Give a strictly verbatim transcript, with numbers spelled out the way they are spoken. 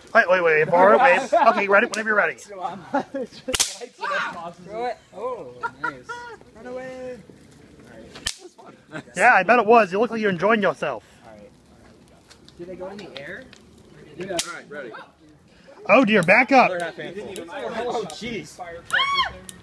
Wait, wait, wait, borrow, wait. Okay, ready? Whenever you're ready. Throw it. Oh, nice. Run away. Alright. That was fun. Yeah, I bet it was. You look like you're enjoying yourself. Alright. Did they go in the air? Yeah. Alright, ready. Oh dear, back up. Oh, jeez.